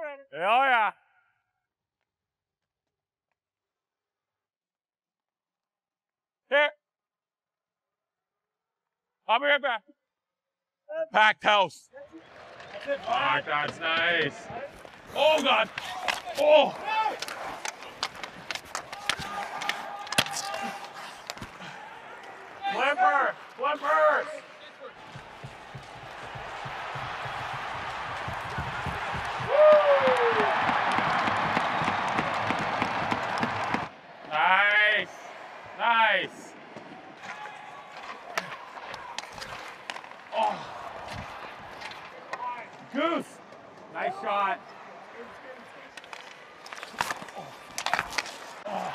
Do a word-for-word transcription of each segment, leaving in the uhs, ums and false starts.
Oh, yeah. Here. I'll be right back. Packed house. Oh, that's nice. Oh, God. Oh. Flipper. Flipper. Woo. Nice. Nice. Oh. Goose. Nice shot. Oh. Oh.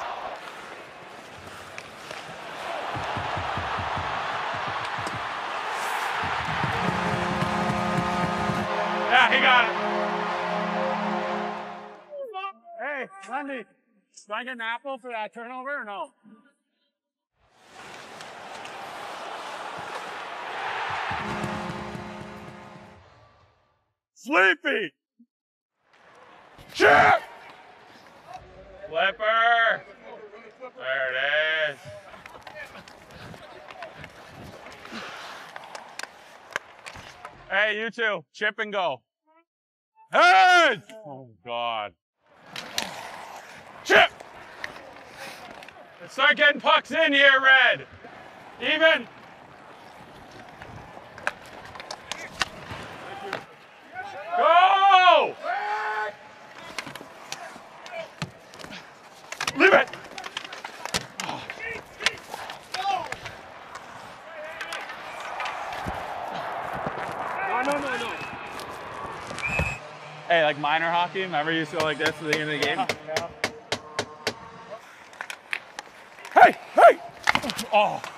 Yeah, he got it. Hey, Lundy, do I get an apple for that turnover or no? Sleepy! Chip! Flipper! There it is. Hey, you two, chip and go. Hey! Oh, God. Chip! Let's start getting pucks in here, Red. Even. Go! Leave it! Oh. No, no, no, no. Hey, like minor hockey, remember you used to go like this at the end of the game? Yeah. Hey, hey! Oh.